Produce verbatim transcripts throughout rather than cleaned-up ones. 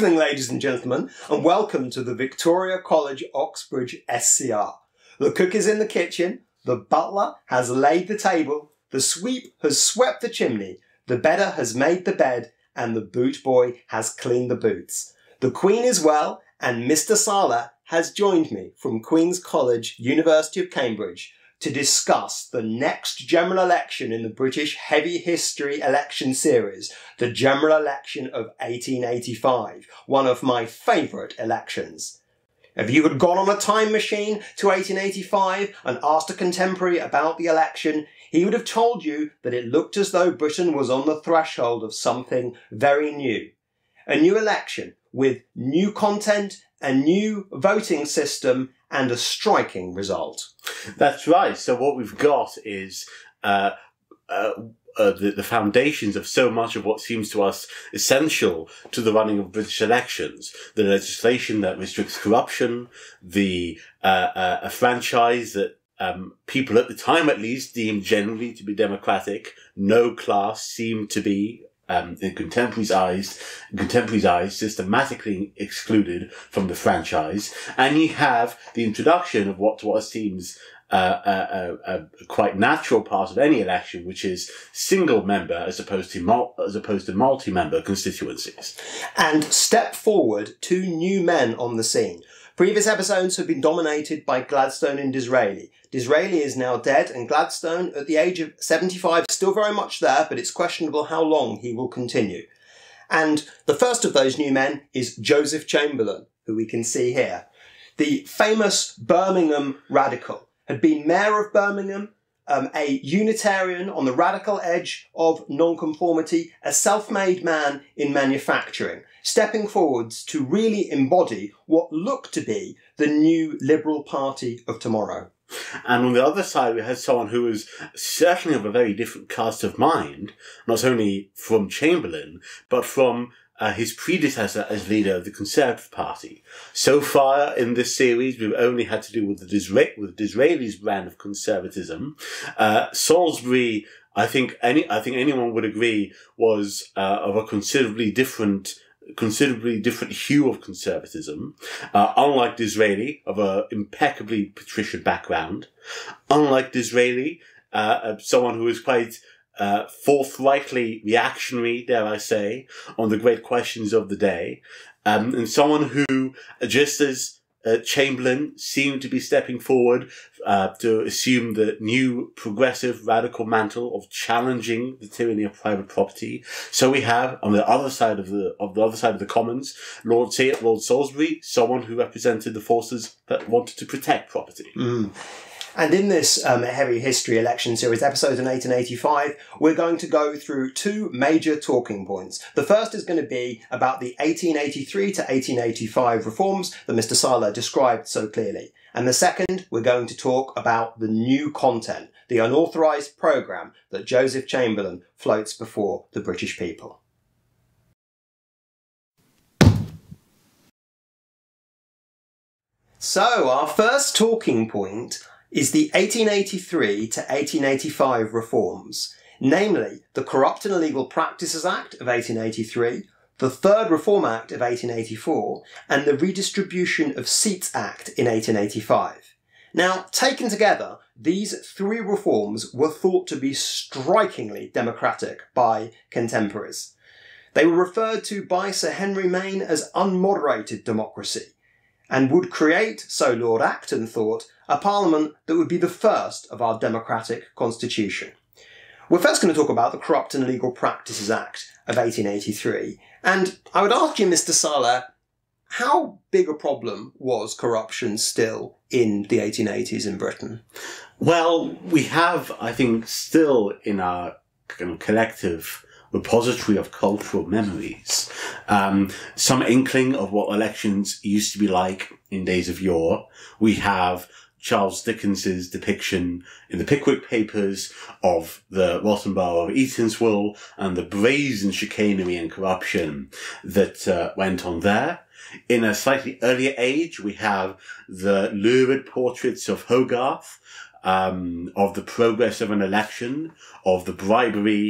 evening, ladies and gentlemen, and welcome to the Victoria College Oxbridge S C R. The cook is in the kitchen, the butler has laid the table, the sweep has swept the chimney, the bedder has made the bed, and the boot boy has cleaned the boots. The Queen is well, and Mister Saleh has joined me from Queen's College, University of Cambridge, to discuss the next general election in the British Heavy History election series, the general election of eighteen eighty-five, one of my favourite elections. If you had gone on a time machine to eighteen eighty-five and asked a contemporary about the election, he would have told you that it looked as though Britain was on the threshold of something very new. A new election with new content, a new voting system, and a striking result. That's right. So what we've got is uh, uh, uh, the, the foundations of so much of what seems to us essential to the running of British elections. The legislation that restricts corruption, the uh, uh, a franchise that um, people at the time at least deemed generally to be democratic. No class seemed to be Um, in contemporaries' eyes, in contemporaries' eyes, systematically excluded from the franchise, and you have the introduction of what to us seems uh, a, a, a quite natural part of any election, which is single member as opposed to mul as opposed to multi-member constituencies. And step forward two new men on the scene. Previous episodes have been dominated by Gladstone and Disraeli. Disraeli is now dead, and Gladstone, at the age of seventy-five, still very much there, but it's questionable how long he will continue. And the first of those new men is Joseph Chamberlain, who we can see here. The famous Birmingham radical had been mayor of Birmingham, um, a Unitarian on the radical edge of nonconformity, a self-made man in manufacturing, stepping forwards to really embody what looked to be the new Liberal Party of tomorrow. And on the other side, we had someone who was certainly of a very different cast of mind, not only from Chamberlain, but from uh, his predecessor as leader of the Conservative Party. So far in this series, we've only had to do with the Disra with Disraeli's brand of conservatism. Uh, Salisbury, I think any I think anyone would agree, was uh, of a considerably different. considerably different hue of conservatism, uh, unlike Disraeli, of a impeccably patrician background, unlike Disraeli, uh, someone who is quite uh, forthrightly reactionary, dare I say, on the great questions of the day, um, and someone who, just as Uh, Chamberlain seemed to be stepping forward uh, to assume the new progressive radical mantle of challenging the tyranny of private property. So we have on the other side of the of the other side of the Commons, Lord Lord Salisbury, someone who represented the forces that wanted to protect property. Mm. And in this um, Heavy History election series, episode in eighteen eighty-five, we're going to go through two major talking points. The first is going to be about the eighteen eighty-three to eighteen eighty-five reforms that Mister Saleh described so clearly. And the second, we're going to talk about the new content, the unauthorised programme that Joseph Chamberlain floats before the British people. So, our first talking point is the eighteen eighty-three to eighteen eighty-five reforms, namely the Corrupt and Illegal Practices Act of eighteen eighty-three, the Third Reform Act of eighteen eighty-four, and the Redistribution of Seats Act in eighteen eighty-five. Now, taken together, these three reforms were thought to be strikingly democratic by contemporaries. They were referred to by Sir Henry Maine as unmoderated democracy, and would create, so Lord Acton thought, a parliament that would be the first of our democratic constitution. We're first going to talk about the Corrupt and Illegal Practices Act of eighteen eighty-three, and I would ask you, Mister Saleh, how big a problem was corruption still in the eighteen eighties in Britain? Well, we have, I think, still in our kind of collective repository of cultural memories, um, some inkling of what elections used to be like in days of yore. We have Charles Dickens's depiction in the Pickwick Papers of the rotten borough of Eatanswill and the brazen chicanery and corruption that uh, went on there. In a slightly earlier age, we have the lurid portraits of Hogarth, um, of the progress of an election, of the bribery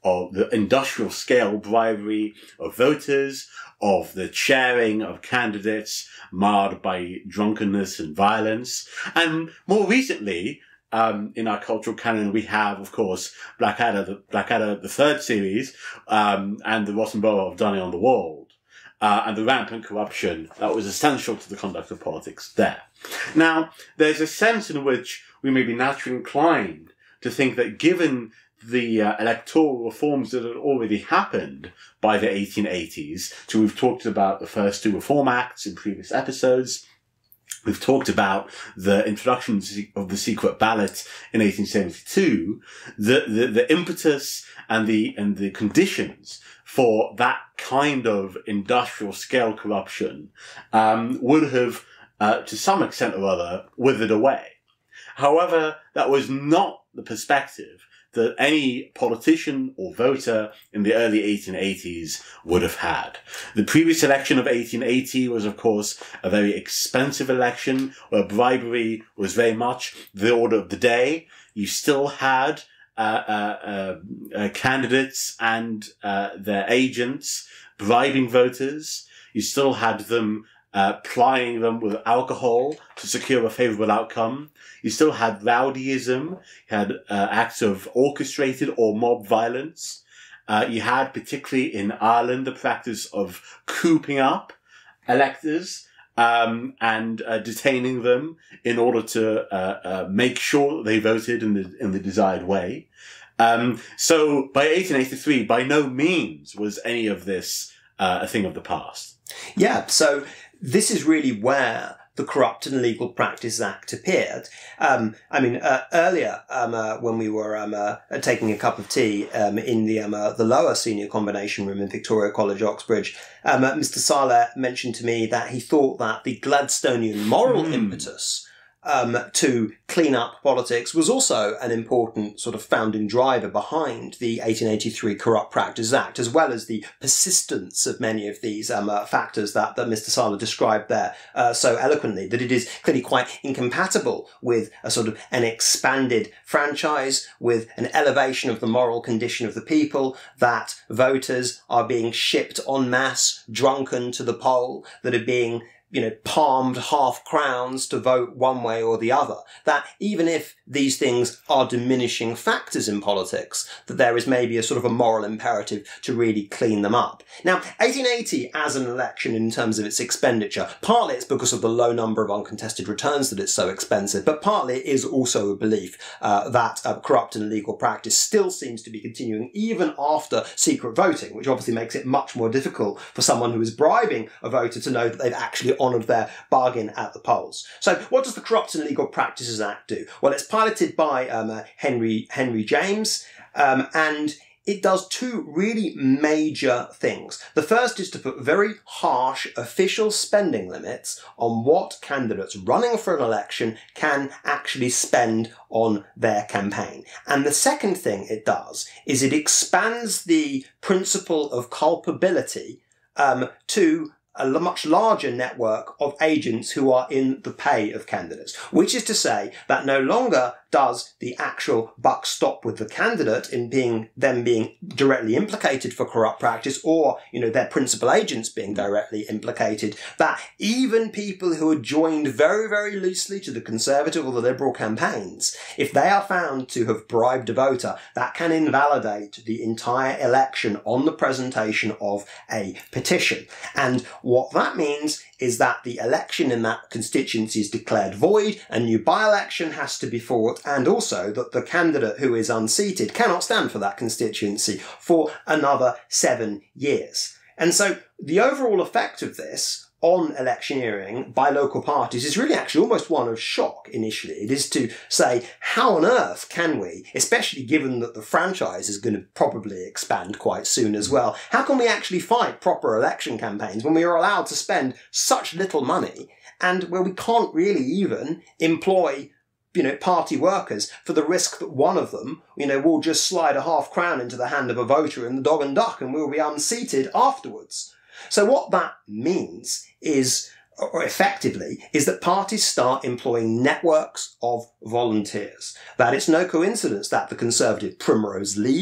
of the industrial scale bribery of voters, of the chairing of candidates marred by drunkenness and violence. And more recently, um, in our cultural canon, we have, of course, Blackadder, the, Blackadder, the third series, um, and the Rotten Borough of Dunny on the Wold, uh, and the rampant corruption that was essential to the conduct of politics there. Now, there's a sense in which we may be naturally inclined to think that given the uh, electoral reforms that had already happened by the eighteen eighties, so we've talked about the first two Reform Acts in previous episodes, we've talked about the introduction of the secret ballot in eighteen seventy-two, the, the, the impetus and the, and the conditions for that kind of industrial scale corruption, um, would have, uh, to some extent or other, withered away. However, that was not the perspective that any politician or voter in the early eighteen eighties would have had. The previous election of eighteen eighty was, of course, a very expensive election where bribery was very much the order of the day. You still had uh, uh, uh, uh, candidates and uh, their agents bribing voters. You still had them Uh, plying them with alcohol to secure a favourable outcome. You still had rowdyism. You had uh, acts of orchestrated or mob violence. Uh, you had, particularly in Ireland, the practice of cooping up electors um, and uh, detaining them in order to uh, uh, make sure that they voted in the in the desired way. Um, so by eighteen eighty-three, by no means was any of this uh, a thing of the past. Yeah, so this is really where the Corrupt and Illegal Practices Act appeared. Um, I mean, uh, earlier, um, uh, when we were um, uh, taking a cup of tea um, in the um, uh, the lower senior combination room in Victoria College, Oxbridge, um, uh, Mister Saleh mentioned to me that he thought that the Gladstonian moral mm. impetus Um, to clean up politics was also an important sort of founding driver behind the eighteen eighty-three Corrupt Practices Act, as well as the persistence of many of these um, uh, factors that, that Mister Saleh described there uh, so eloquently, that it is clearly quite incompatible with a sort of an expanded franchise, with an elevation of the moral condition of the people, that voters are being shipped en masse, drunken to the poll, that are being you know, palmed half crowns to vote one way or the other. That even if these things are diminishing factors in politics, that there is maybe a sort of a moral imperative to really clean them up. Now, eighteen eighty as an election in terms of its expenditure, partly it's because of the low number of uncontested returns that it's so expensive, but partly it is also a belief uh, that uh, corrupt and illegal practice still seems to be continuing even after secret voting, which obviously makes it much more difficult for someone who is bribing a voter to know that they've actually honoured their bargain at the polls. So what does the Corrupt and Illegal Practices Act do? Well, it's piloted by um, uh, Henry Henry James, um, and it does two really major things. The first is to put very harsh official spending limits on what candidates running for an election can actually spend on their campaign. And the second thing it does is it expands the principle of culpability um, to a much larger network of agents who are in the pay of candidates, which is to say that no longer does the actual buck stop with the candidate in being them being directly implicated for corrupt practice, or you know their principal agents being directly implicated, that even people who are joined very very loosely to the Conservative or the Liberal campaigns, if they are found to have bribed a voter, that can invalidate the entire election on the presentation of a petition. And what that means is that the election in that constituency is declared void, a new by-election has to be fought, and also that the candidate who is unseated cannot stand for that constituency for another seven years. And so the overall effect of this on electioneering by local parties is really actually almost one of shock initially. It is to say, how on earth can we, especially given that the franchise is going to probably expand quite soon as well, how can we actually fight proper election campaigns when we are allowed to spend such little money and where we can't really even employ you know, party workers for the risk that one of them, you know, will just slide a half crown into the hand of a voter in the dog and duck and will be unseated afterwards. So what that means is, or effectively, is that parties start employing networks of volunteers. That it's no coincidence that the Conservative Primrose League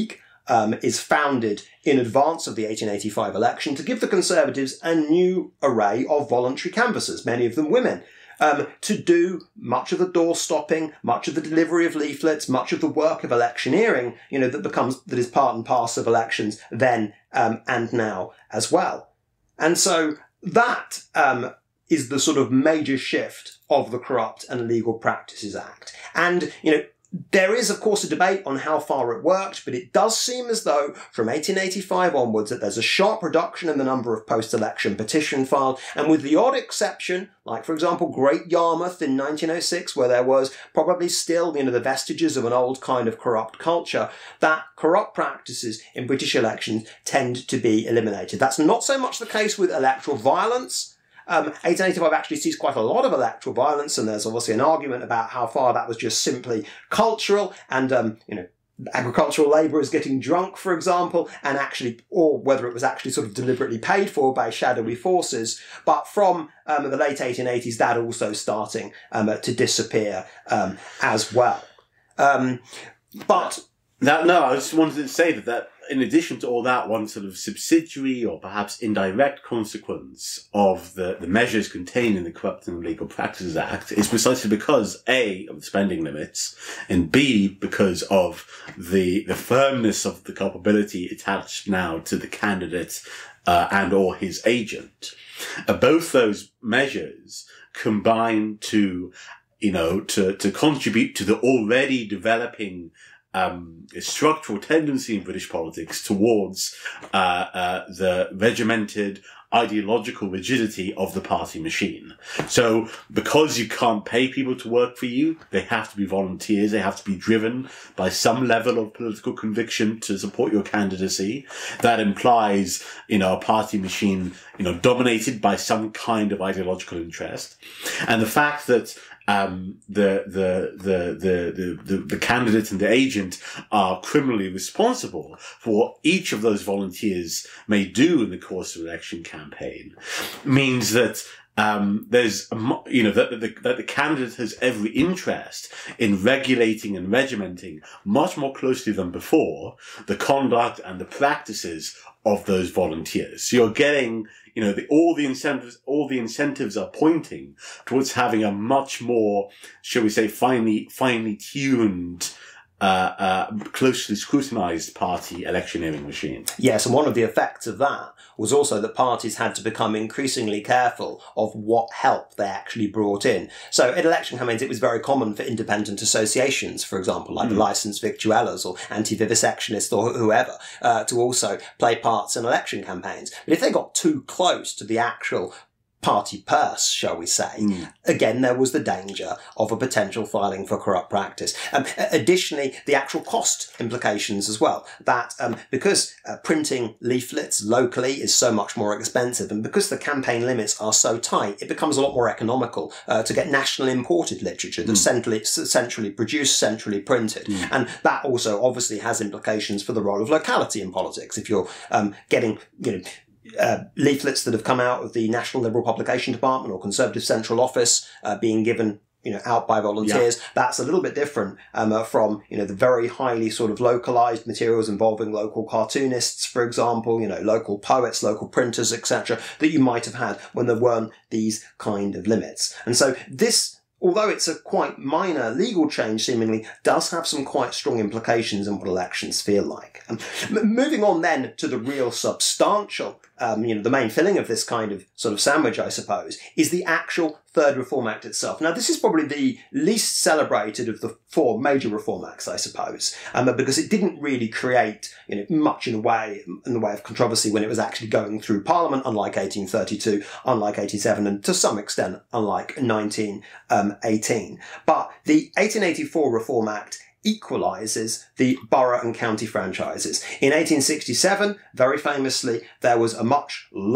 um, is founded in advance of the eighteen eighty-five election to give the Conservatives a new array of voluntary canvassers, many of them women, um, to do much of the door stopping, much of the delivery of leaflets, much of the work of electioneering, you know, that becomes, that is part and parcel of elections then um, and now as well. And so that um, is the sort of major shift of the Corrupt and Illegal Practices Act. And, you know, there is, of course, a debate on how far it worked, but it does seem as though from eighteen eighty-five onwards that there's a sharp reduction in the number of post-election petition filed, and with the odd exception, like, for example, Great Yarmouth in nineteen oh six, where there was probably still, you know, the vestiges of an old kind of corrupt culture, that corrupt practices in British elections tend to be eliminated. That's not so much the case with electoral violence. Um, eighteen eighty-five actually sees quite a lot of electoral violence, and there's obviously an argument about how far that was just simply cultural, and, um, you know, agricultural labourers getting drunk, for example, and actually, or whether it was actually sort of deliberately paid for by shadowy forces. But from um, the late eighteen eighties, that also starting um, to disappear um, as well. Um, but... That, no, I just wanted to say that, that in addition to all that, one sort of subsidiary or perhaps indirect consequence of the, the measures contained in the Corrupt and Illegal Practices Act is precisely because, A, of the spending limits, and B, because of the, the firmness of the culpability attached now to the candidate uh, and or his agent. Uh, both those measures combine to, you know, to, to contribute to the already developing Um, a structural tendency in British politics towards uh, uh, the regimented ideological rigidity of the party machine. So because you can't pay people to work for you, they have to be volunteers, they have to be driven by some level of political conviction to support your candidacy. That implies, you know, a party machine, you know, dominated by some kind of ideological interest. And the fact that Um, the, the, the, the, the, the candidate and the agent are criminally responsible for what each of those volunteers may do in the course of an election campaign means that Um, there's, you know, that the, that the candidate has every interest in regulating and regimenting much more closely than before the conduct and the practices of those volunteers. So you're getting, you know, the, all the incentives, all the incentives are pointing towards having a much more, shall we say, finely, finely tuned, Uh, uh, closely scrutinized party electioneering machine. Yes, and one of the effects of that was also that parties had to become increasingly careful of what help they actually brought in. So in election campaigns, it was very common for independent associations, for example, like mm. the licensed victuallers or anti-vivisectionists or whoever, uh, to also play parts in election campaigns. But if they got too close to the actual party purse, shall we say, mm. again, there was the danger of a potential filing for corrupt practice. Um, additionally, the actual cost implications as well, that um, because uh, printing leaflets locally is so much more expensive, and because the campaign limits are so tight, it becomes a lot more economical uh, to get national imported literature that's mm. centrally, centrally produced, centrally printed. Mm. And that also obviously has implications for the role of locality in politics. If you're um, getting, you know, Uh, leaflets that have come out of the National Liberal Publication Department or Conservative Central Office uh, being given, you know, out by volunteers, yeah. That's a little bit different um, uh, from, you know, the very highly sort of localized materials involving local cartoonists, for example, you know, local poets, local printers, et cetera, that you might have had when there weren't these kind of limits. And so this, although it's a quite minor legal change, seemingly, does have some quite strong implications in what elections feel like. Um, m- moving on then to the real substantial, um, you know, the main filling of this kind of sort of sandwich, I suppose, is the actual Third Reform Act itself. Now, this is probably the least celebrated of the four major Reform Acts, I suppose, um, because it didn't really create, you know, much in a way, in the way of controversy when it was actually going through Parliament, unlike eighteen thirty-two, unlike eighty-seven, and to some extent, unlike nineteen eighteen. But the eighteen eighty-four Reform Act equalises the borough and county franchises. In eighteen sixty-seven, very famously, there was a much lower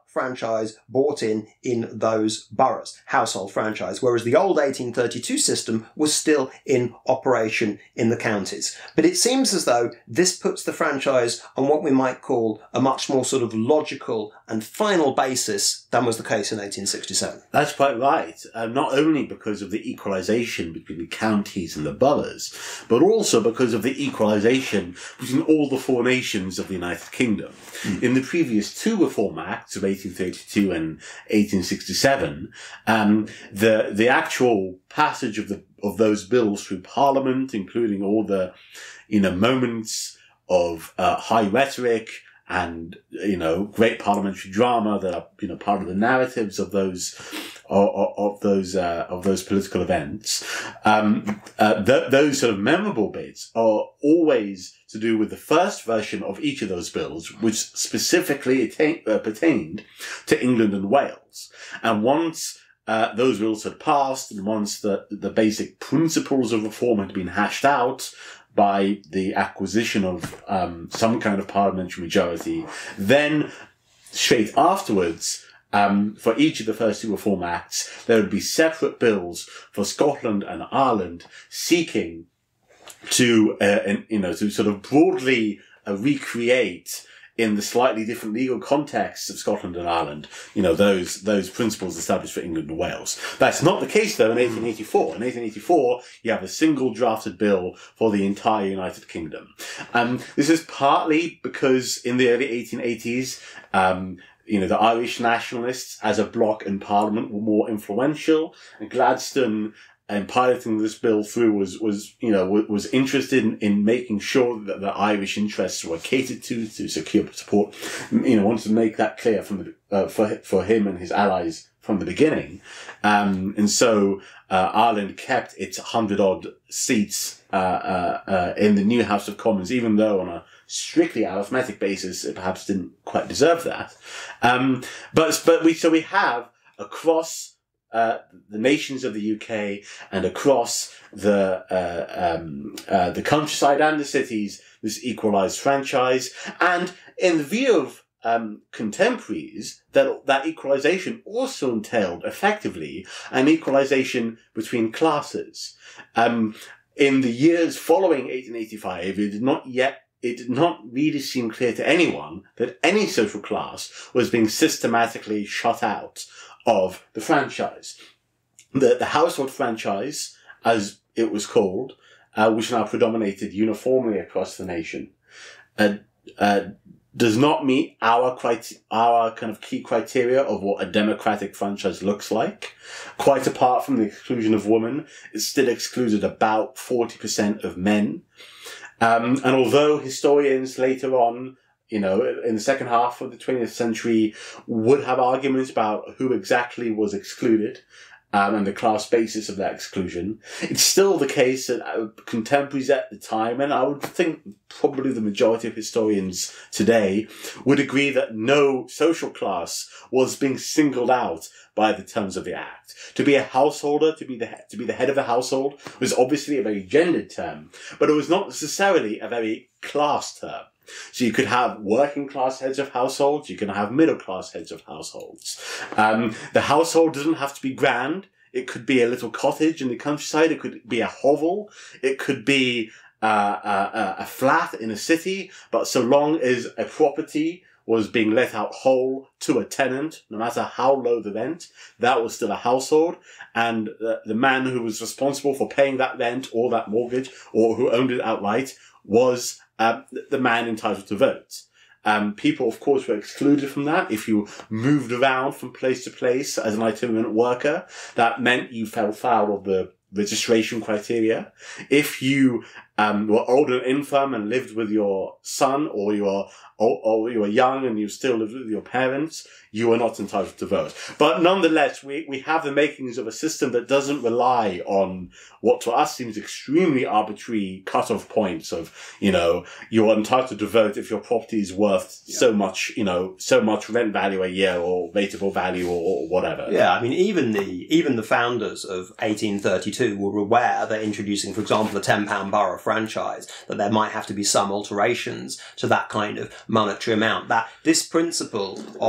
franchise bought in in those boroughs, household franchise, whereas the old eighteen thirty-two system was still in operation in the counties. But it seems as though this puts the franchise on what we might call a much more sort of logical and final basis than was the case in eighteen sixty-seven. That's quite right. Uh, not only because of the equalisation between the counties and the boroughs, but also because of the equalisation between all the four nations of the United Kingdom. Mm. In the previous two Reform Acts of eighteen thirty-two and eighteen sixty-seven, um, the the actual passage of the of those bills through Parliament, including all the, you know, moments of uh, high rhetoric and, you know, great parliamentary drama that are, you know, part of the narratives of those, of, of those, uh, of those political events. Um, uh, th- those sort of memorable bits are always to do with the first version of each of those bills, which specifically attain, uh, pertained to England and Wales. And once uh, those bills had passed, and once the, the basic principles of reform had been hashed out, by the acquisition of um, some kind of parliamentary majority, then straight afterwards, um, for each of the first two Reform Acts, there would be separate bills for Scotland and Ireland seeking to, uh, and, you know, to sort of broadly uh, recreate in the slightly different legal contexts of Scotland and Ireland, you know, those those principles established for England and Wales. That's not the case, though, in eighteen eighty-four. In eighteen eighty-four, you have a single drafted bill for the entire United Kingdom. Um, this is partly because in the early eighteen eighties, um, you know, the Irish nationalists as a bloc in Parliament were more influential, and Gladstone, and piloting this bill through was, was, you know, was interested in, in making sure that the Irish interests were catered to, to secure support. You know, wanted to make that clear from the, uh, for, for him and his allies from the beginning. Um, and so, uh, Ireland kept its hundred odd seats, uh, uh, uh, in the new House of Commons, even though on a strictly arithmetic basis, it perhaps didn't quite deserve that. Um, but, but we, so we have across Uh, the nations of the U K and across the uh, um, uh, the countryside and the cities, this equalised franchise, and in the view of um, contemporaries, that that equalisation also entailed effectively an equalisation between classes. Um, in the years following eighteen eighty-five, it did not yet. It did not really seem clear to anyone that any social class was being systematically shut out of the franchise. The, the household franchise, as it was called, uh, which now predominated uniformly across the nation, uh, uh, does not meet our criteria, our kind of key criteria of what a democratic franchise looks like. Quite apart from the exclusion of women, it still excluded about forty percent of men. Um, and although historians later on, you know, in the second half of the twentieth century would have arguments about who exactly was excluded, um, and the class basis of that exclusion, it's still the case that uh, contemporaries at the time, and I would think probably the majority of historians today, would agree that no social class was being singled out by the terms of the Act. To be a householder, to be the to be the head of a household, was obviously a very gendered term, but it was not necessarily a very class term. So you could have working class heads of households, you can have middle class heads of households. Um, the household doesn't have to be grand. It could be a little cottage in the countryside. It could be a hovel. It could be uh, a, a flat in a city. But so long as a property was being let out whole to a tenant, no matter how low the rent, that was still a household. And the, the man who was responsible for paying that rent or that mortgage or who owned it outright was Uh, the man entitled to vote. Um, people, of course, were excluded from that. If you moved around from place to place as an itinerant worker, that meant you fell foul of the registration criteria. If you um, were old and infirm and lived with your son, or you were or, or you were young and you still lived with your parents, you are not entitled to vote. But nonetheless, we, we have the makings of a system that doesn't rely on what to us seems extremely arbitrary cut-off points of, you know, you're entitled to vote if your property is worth yeah. so much, you know, so much rent value a year or rateable value or, or whatever. Yeah, I mean, even the even the founders of eighteen thirty-two were aware that introducing, for example, the ten pound borough franchise, that there might have to be some alterations to that kind of monetary amount. That this principle of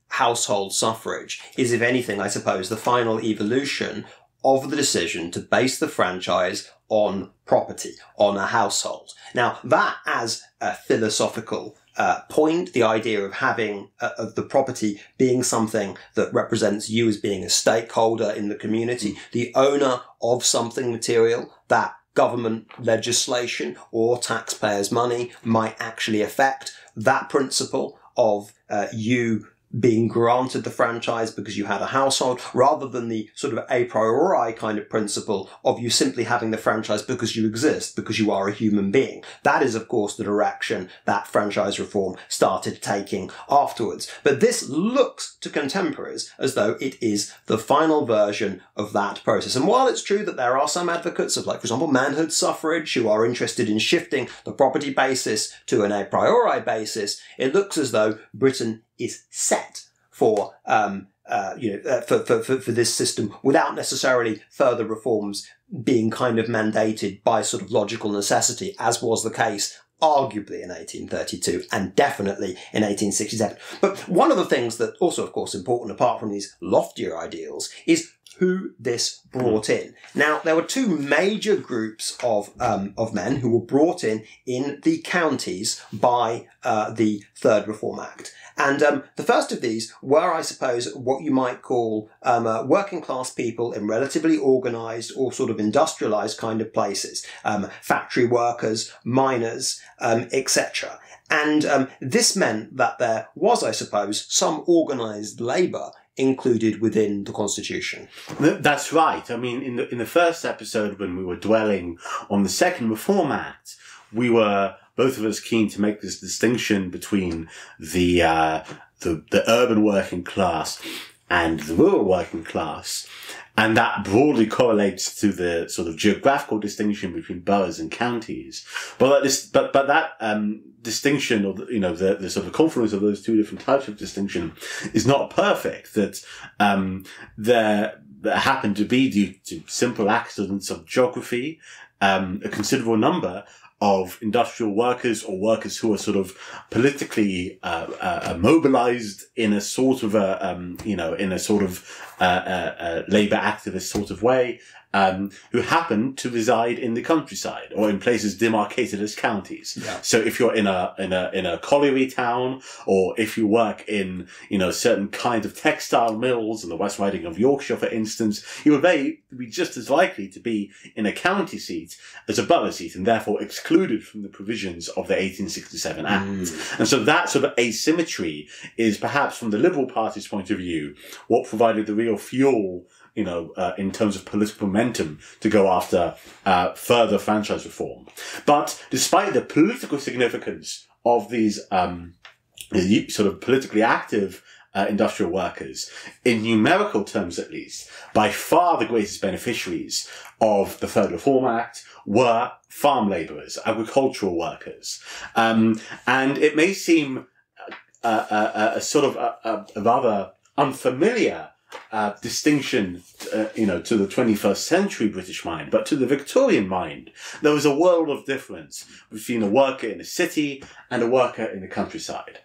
household suffrage is, if anything, I suppose, the final evolution of the decision to base the franchise on property, on a household. Now, that as a philosophical uh, point, the idea of having, uh, of the property being something that represents you as being a stakeholder in the community, the owner of something material that government legislation or taxpayers' money might actually affect, that principle of uh, you being granted the franchise because you had a household, rather than the sort of a priori kind of principle of you simply having the franchise because you exist, because you are a human being. That is, of course, the direction that franchise reform started taking afterwards. But this looks to contemporaries as though it is the final version of that process. And while it's true that there are some advocates of, like, for example, manhood suffrage who are interested in shifting the property basis to an a priori basis, it looks as though Britain is set for, um, uh, you know, uh, for, for, for, for this system without necessarily further reforms being kind of mandated by sort of logical necessity, as was the case arguably in eighteen thirty-two and definitely in eighteen sixty-seven. But one of the things that also, of course, important apart from these loftier ideals is who this brought in. Now, there were two major groups of um, of men who were brought in in the counties by uh, the Third Reform Act. And um, the first of these were, I suppose, what you might call um, uh, working class people in relatively organised or sort of industrialised kind of places. Um, factory workers, miners, um, et cetera. And um, this meant that there was, I suppose, some organised labour included within the Constitution. That's right. I mean, in the in the first episode, when we were dwelling on the Second Reform Act, we were both of us keen to make this distinction between the uh, the, the urban working class and the rural working class, and that broadly correlates to the sort of geographical distinction between boroughs and counties. But that this, but but that um, distinction, or the, you know, the, the sort of confluence of those two different types of distinction, is not perfect. That um, there, there happened to be, due to simple accidents of geography, um, a considerable number of industrial workers or workers who are sort of politically uh, uh, mobilized in a sort of a, um, you know, in a sort of uh, uh, uh, labor activist sort of way, um, who happen to reside in the countryside or in places demarcated as counties. Yeah. So if you're in a in a in a colliery town, or if you work in, you know, certain kinds of textile mills in the West Riding of Yorkshire, for instance, you would very, be just as likely to be in a county seat as a borough seat, and therefore excluded from the provisions of the eighteen sixty-seven Act. Mm. And so that sort of asymmetry is, perhaps from the Liberal Party's point of view, what provided the real fuel, you know, uh, in terms of political momentum to go after uh, further franchise reform. But despite the political significance of these um, sort of politically active uh, industrial workers, in numerical terms at least, by far the greatest beneficiaries of the Third Reform Act were farm labourers, agricultural workers. Um, and it may seem a, a, a sort of a, a rather unfamiliar Uh, distinction, uh, you know, to the twenty-first century British mind, but to the Victorian mind, there was a world of difference between a worker in a city and a worker in the countryside.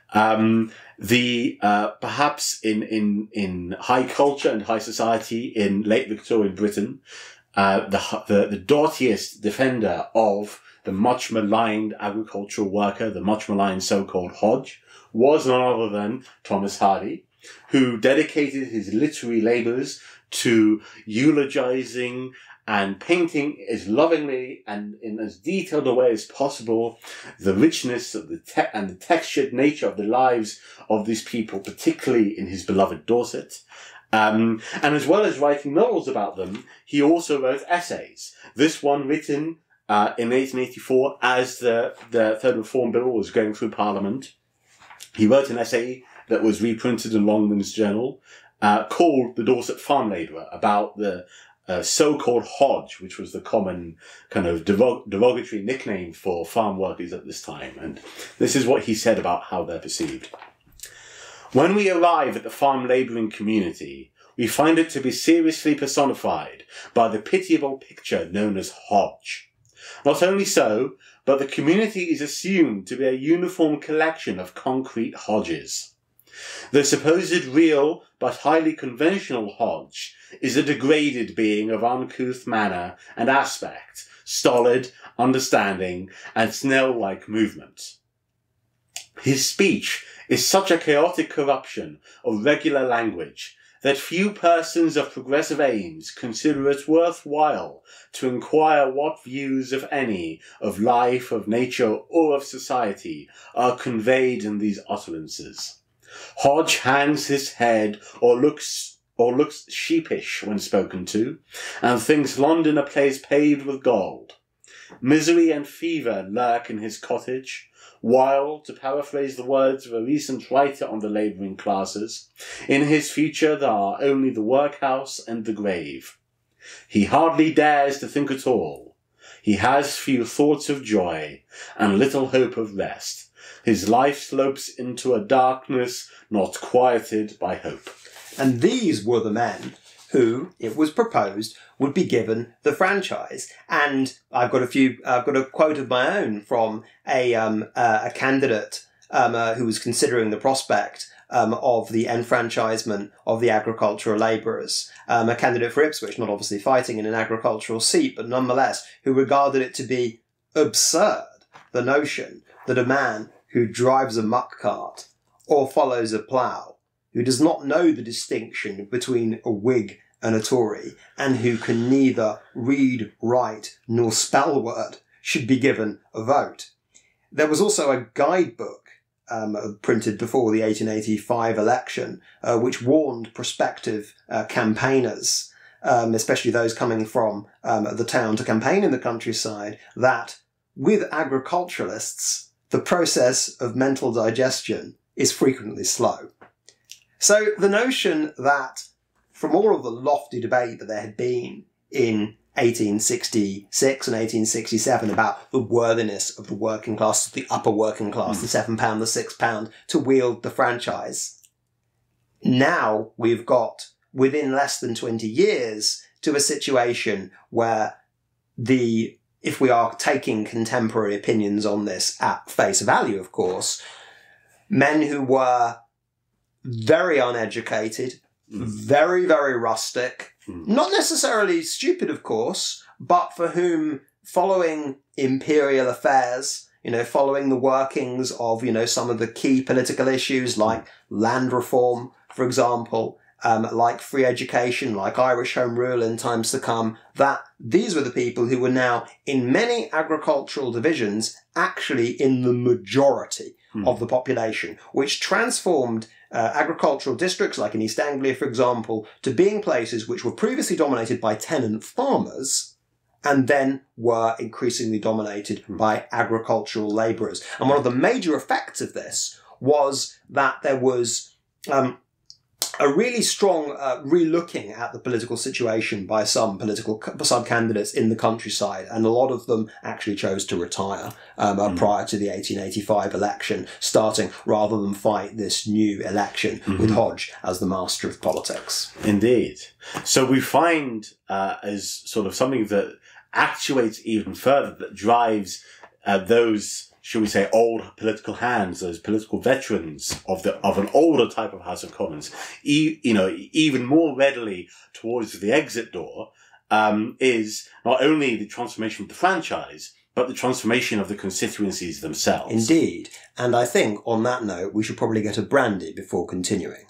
Um, the, uh, perhaps in, in, in high culture and high society in late Victorian Britain, uh, the, the, the doughtiest defender of the much maligned agricultural worker, the much maligned so-called Hodge, was none other than Thomas Hardy, who dedicated his literary labours to eulogizing and painting as lovingly and in as detailed a way as possible the richness of the te- and the textured nature of the lives of these people, particularly in his beloved Dorset. Um, and as well as writing novels about them, he also wrote essays. This one written uh, in eighteen eighty-four as the, the Third Reform Bill was going through Parliament. He wrote an essay that was reprinted in Longman's Journal, uh, called The Dorset Farm Labourer, about the uh, so-called Hodge, which was the common kind of derog- derogatory nickname for farm workers at this time. And this is what he said about how they're perceived. When we arrive at the farm labouring community, we find it to be seriously personified by the pitiable picture known as Hodge. Not only so, but the community is assumed to be a uniform collection of concrete Hodges. The supposed real but highly conventional Hodge is a degraded being of uncouth manner and aspect, stolid, understanding, and snail-like movement. His speech is such a chaotic corruption of regular language that few persons of progressive aims consider it worthwhile to inquire what views, if any, of life, of nature, or of society are conveyed in these utterances. Hodge hangs his head or looks or looks sheepish when spoken to, and thinks London a place paved with gold. Misery and fever lurk in his cottage, while, to paraphrase the words of a recent writer on the labouring classes, in his future there are only the workhouse and the grave. He hardly dares to think at all. He has few thoughts of joy, and little hope of rest. His life slopes into a darkness not quieted by hope. And these were the men who, it was proposed, would be given the franchise. And I've got a few, I've got a quote of my own from a um, uh, a candidate um, uh, who was considering the prospect um, of the enfranchisement of the agricultural labourers. Um, a candidate for Ipswich, not obviously fighting in an agricultural seat, but nonetheless, who regarded it to be absurd, the notion that a man who drives a muck cart or follows a plough, who does not know the distinction between a Whig and a Tory, and who can neither read, write, nor spell word, should be given a vote. There was also a guidebook um, printed before the eighteen eighty-five election, uh, which warned prospective uh, campaigners, um, especially those coming from um, the town to campaign in the countryside, that with agriculturalists, the process of mental digestion is frequently slow. So the notion that from all of the lofty debate that there had been in eighteen sixty-six and eighteen sixty-seven about the worthiness of the working class, the upper working class, mm. the seven pound, the six pound, to wield the franchise, now we've got, within less than twenty years, to a situation where the, if we are taking contemporary opinions on this at face value, of course, men who were very uneducated, mm. very, very rustic, mm. not necessarily stupid, of course, but for whom following imperial affairs, you know, following the workings of, you know, some of the key political issues like land reform, for example, um, like free education, like Irish Home Rule in times to come, that these were the people who were now, in many agricultural divisions, actually in the majority mm. of the population, which transformed Uh, agricultural districts, like in East Anglia, for example, to being places which were previously dominated by tenant farmers and then were increasingly dominated mm. by agricultural labourers. And one of the major effects of this was that there was um, a really strong uh, re-looking at the political situation by some political some candidates in the countryside, and a lot of them actually chose to retire um, uh, mm. prior to the eighteen eighty-five election starting, rather than fight this new election mm-hmm. with Hodge as the master of politics. Indeed. So we find uh, as sort of something that actuates even further, that drives uh, those, should we say, old political hands, those political veterans of the of an older type of House of Commons, e- you know, even more readily towards the exit door, um, is not only the transformation of the franchise, but the transformation of the constituencies themselves. Indeed. And I think, on that note, we should probably get a brandy before continuing.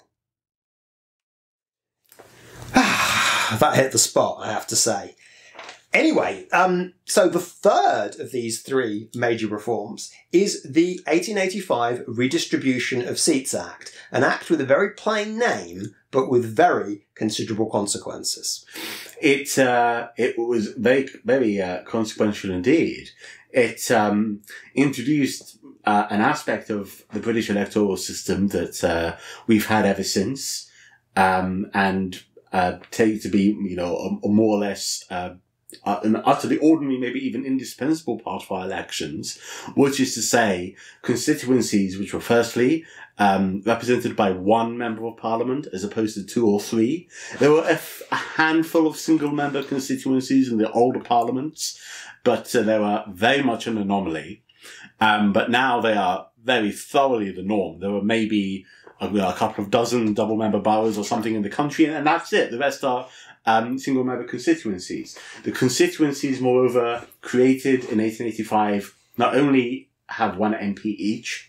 That hit the spot, I have to say. Anyway, um, so the third of these three major reforms is the eighteen eighty-five Redistribution of Seats Act, an act with a very plain name, but with very considerable consequences. It uh, it was very, very uh, consequential indeed. It um, introduced uh, an aspect of the British electoral system that uh, we've had ever since, um, and uh, take to be, you know, a, a more or less uh, Uh, an utterly ordinary, maybe even indispensable part of our elections, which is to say constituencies which were firstly um, represented by one member of parliament as opposed to two or three. There were a, f- a handful of single-member constituencies in the older parliaments, but uh, they were very much an anomaly. Um, but now they are very thoroughly the norm. There were maybe a, a couple of dozen double-member boroughs or something in the country, and, and that's it. The rest are um, single-member constituencies. The constituencies, moreover, created in eighteen eighty-five, not only have one M P each,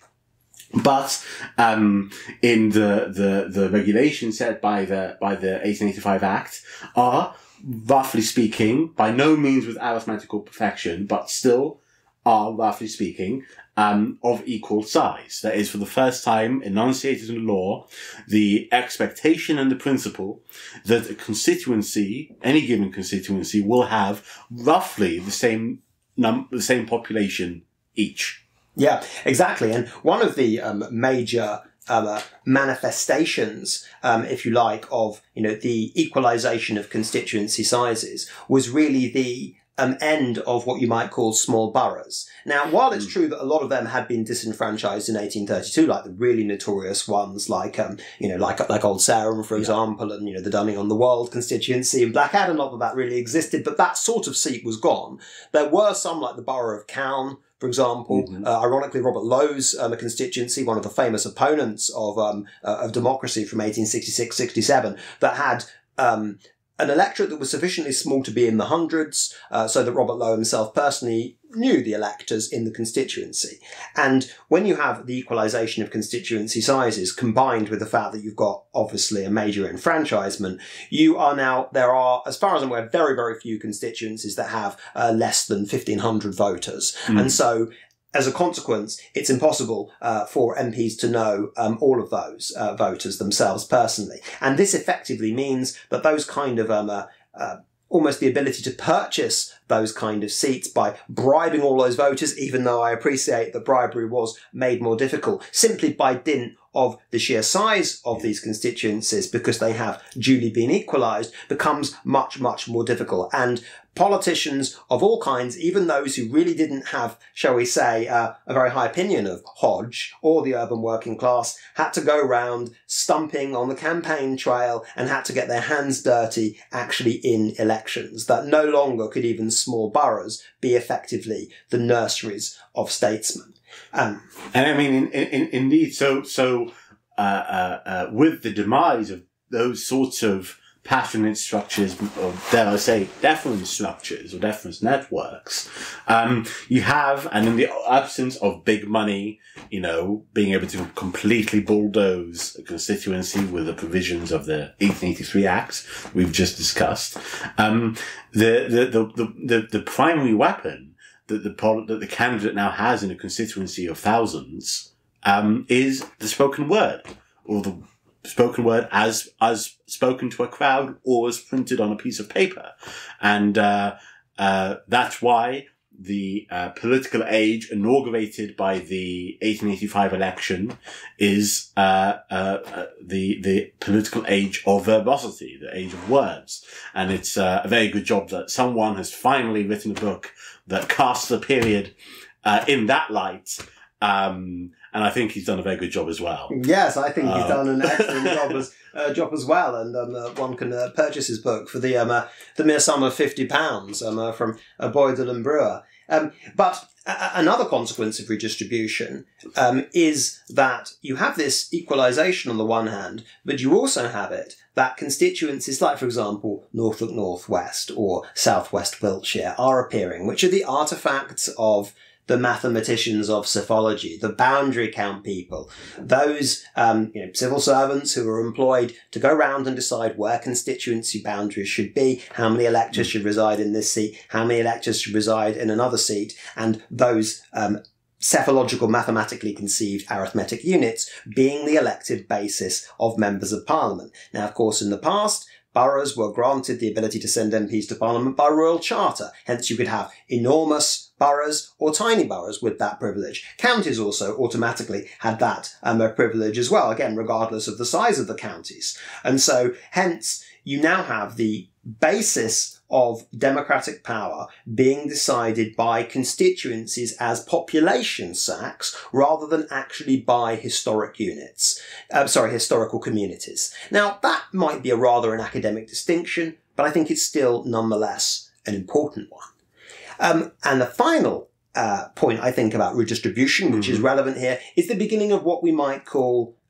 but um, in the, the the regulations set by the by the eighteen eighty-five Act are, roughly speaking, by no means with arithmetical perfection, but still are, roughly speaking, um, of equal size. That is, for the first time enunciated in law, the expectation and the principle that a constituency, any given constituency, will have roughly the same num the same population each. Yeah, exactly. And one of the um, major um, uh, manifestations, um, if you like, of you know the equalisation of constituency sizes was really the um, end of what you might call small boroughs. Now, while it's true that a lot of them had been disenfranchised in eighteen thirty-two, like the really notorious ones, like um, you know, like like Old Sarum, for example, and you know the Dunning on the Wold constituency in Blackadder, not that that really existed, but that sort of seat was gone. There were some, like the borough of Calne, for example, mm-hmm. uh, ironically, Robert Lowe's um, a constituency, one of the famous opponents of um, uh, of democracy from eighteen sixty-six sixty-seven, that had um, an electorate that was sufficiently small to be in the hundreds, uh, so that Robert Lowe himself personally knew the electors in the constituency. And when you have the equalisation of constituency sizes combined with the fact that you've got obviously a major enfranchisement, you are now, there are, as far as I'm aware, very, very few constituencies that have uh, less than fifteen hundred voters. Mm. And so as a consequence, it's impossible uh, for M Ps to know um, all of those uh, voters themselves personally. And this effectively means that those kind of um, uh, uh, almost the ability to purchase those kind of seats by bribing all those voters, even though I appreciate that bribery was made more difficult, simply by dint of the sheer size of these constituencies, because they have duly been equalised, becomes much, much more difficult. And politicians of all kinds, even those who really didn't have, shall we say, uh, a very high opinion of Hodge or the urban working class, had to go round stumping on the campaign trail and had to get their hands dirty actually in elections, that no longer could even small boroughs be effectively the nurseries of statesmen. Um, and I mean, in, in, indeed, so so uh, uh, uh, with the demise of those sorts of patronage structures, or dare I say, deference structures or deference networks, um, you have, and in the absence of big money, you know, being able to completely bulldoze a constituency with the provisions of the eighteen eighty-three Act we've just discussed, um, the, the, the, the, the, the primary weapon that the that the candidate now has in a constituency of thousands um, is the spoken word, or the spoken word as as spoken to a crowd or as printed on a piece of paper, and uh, uh, that's why the uh, political age inaugurated by the eighteen eighty-five election is uh, uh, uh, the the political age of verbosity, the age of words, and it's uh, a very good job that someone has finally written a book that casts the period uh, in that light. Um, and I think he's done a very good job as well. Yes, I think he's Uh, done an excellent job as uh, job as well. And um, uh, one can uh, purchase his book for the um, uh, the mere sum of fifty pounds um, uh, from uh, Boydell and Brewer. Um, but uh, another consequence of redistribution um, is that you have this equalisation on the one hand, but you also have it that constituencies like, for example, Norfolk North West or South West Wiltshire are appearing, which are the artefacts of the mathematicians of psephology, the boundary count people, those um, you know, civil servants who are employed to go round and decide where constituency boundaries should be, how many electors should reside in this seat, how many electors should reside in another seat, and those um, psephological, mathematically conceived arithmetic units being the elected basis of members of parliament. Now, of course, in the past, boroughs were granted the ability to send M Ps to Parliament by royal charter. Hence, you could have enormous boroughs or tiny boroughs with that privilege. Counties also automatically had that um, a privilege as well, again, regardless of the size of the counties. And so, hence, you now have the basis of democratic power being decided by constituencies as population sacks rather than actually by historic units. Uh, sorry, historical communities. Now, that might be a rather an academic distinction, but I think it's still nonetheless an important one. Um, and the final uh, point I think about redistribution, which mm-hmm. is relevant here, is the beginning of what we might call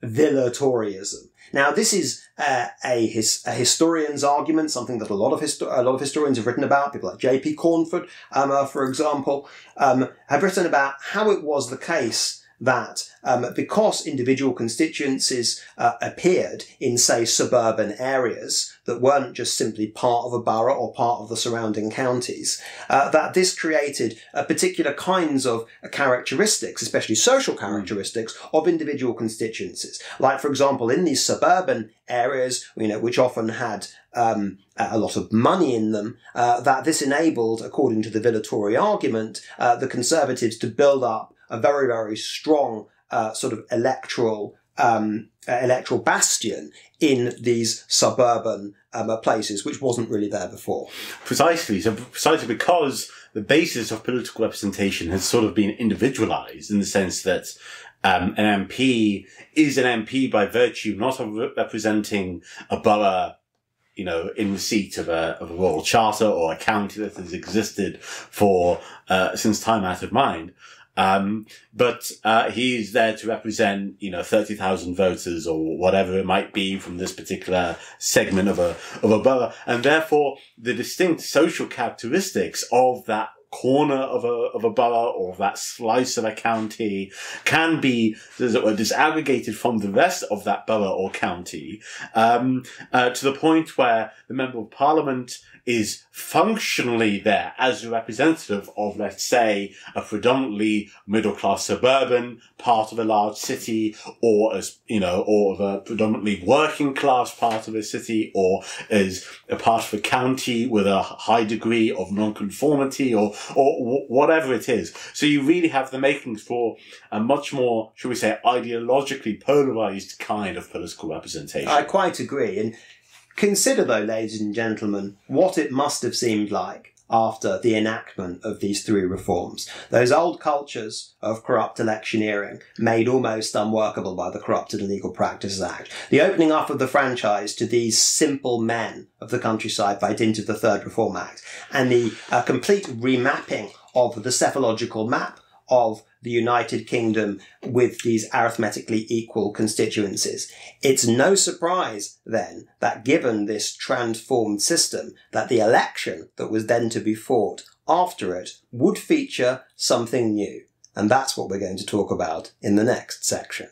Villa-Toryism. Now, this is uh, a, his, a historian's argument, something that a lot of histo- a lot of historians have written about. People like J P Cornford, um, uh, for example, um, have written about how it was the case that um, because individual constituencies uh, appeared in, say, suburban areas that weren't just simply part of a borough or part of the surrounding counties, uh, that this created uh, particular kinds of characteristics, especially social characteristics, of individual constituencies. Like, for example, in these suburban areas, you know, which often had um, a lot of money in them, uh, that this enabled, according to the Villa-Tory argument, uh, the Conservatives to build up a very, very strong uh, sort of electoral um, uh, electoral bastion in these suburban um, places, which wasn't really there before. Precisely. So precisely because the basis of political representation has sort of been individualized in the sense that um, an M P is an M P by virtue not of representing a borough, you know, in receipt of a, of a royal charter or a county that has existed for, uh, since time out of mind. Um, but, uh, he's there to represent, you know, thirty thousand voters or whatever it might be from this particular segment of a, of a borough. And therefore, the distinct social characteristics of that corner of a, of a borough or that slice of a county can be, as it were, disaggregated from the rest of that borough or county, um, uh, to the point where the Member of Parliament is functionally there as a representative of, let's say, a predominantly middle-class suburban part of a large city, or as, you know, or of a predominantly working-class part of a city, or as a part of a county with a high degree of non-conformity, or, or w- whatever it is. So you really have the makings for a much more, shall we say, ideologically polarized kind of political representation. I quite agree. And consider, though, ladies and gentlemen, what it must have seemed like after the enactment of these three reforms. Those old cultures of corrupt electioneering made almost unworkable by the Corrupted and Legal Practices Act. The opening up of the franchise to these simple men of the countryside by dint of the Third Reform Act, and the uh, complete remapping of the cephalogical map of the United Kingdom with these arithmetically equal constituencies. It's no surprise, then, that given this transformed system, that the election that was then to be fought after it would feature something new. And that's what we're going to talk about in the next section.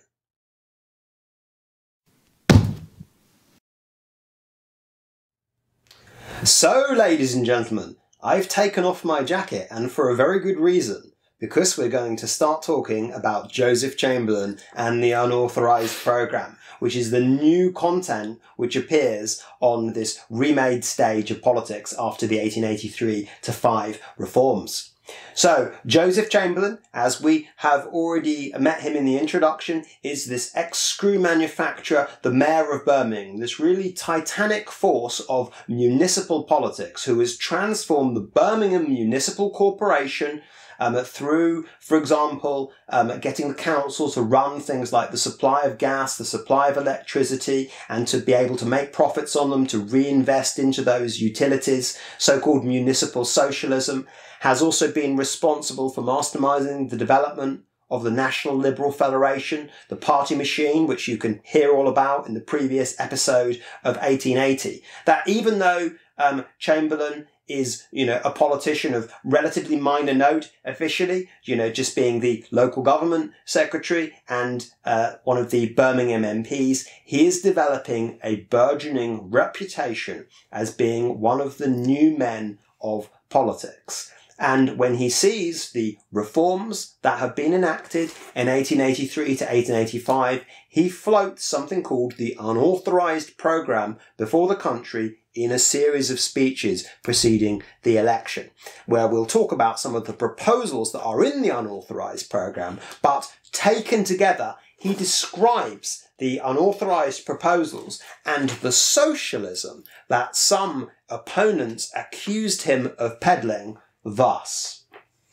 So, ladies and gentlemen, I've taken off my jacket, and for a very good reason, because we're going to start talking about Joseph Chamberlain and the Unauthorised programme, which is the new content which appears on this remade stage of politics after the eighteen eighty-three to five reforms. So, Joseph Chamberlain, as we have already met him in the introduction, is this ex-screw manufacturer, the Mayor of Birmingham, this really titanic force of municipal politics who has transformed the Birmingham Municipal Corporation Um, through, for example, um, getting the council to run things like the supply of gas, the supply of electricity, and to be able to make profits on them, to reinvest into those utilities. So-called municipal socialism has also been responsible for masterminding the development of the National Liberal Federation, the party machine, which you can hear all about in the previous episode of eighteen eighty. That even though um, Chamberlain is, you know, a politician of relatively minor note officially, you know, just being the local government secretary and uh, one of the Birmingham M Ps, he is developing a burgeoning reputation as being one of the new men of politics. And when he sees the reforms that have been enacted in eighteen eighty-three to eighteen eighty-five, he floats something called the Unauthorised programme before the country in a series of speeches preceding the election, where we'll talk about some of the proposals that are in the Unauthorised programme, but taken together, he describes the unauthorised proposals and the socialism that some opponents accused him of peddling thus.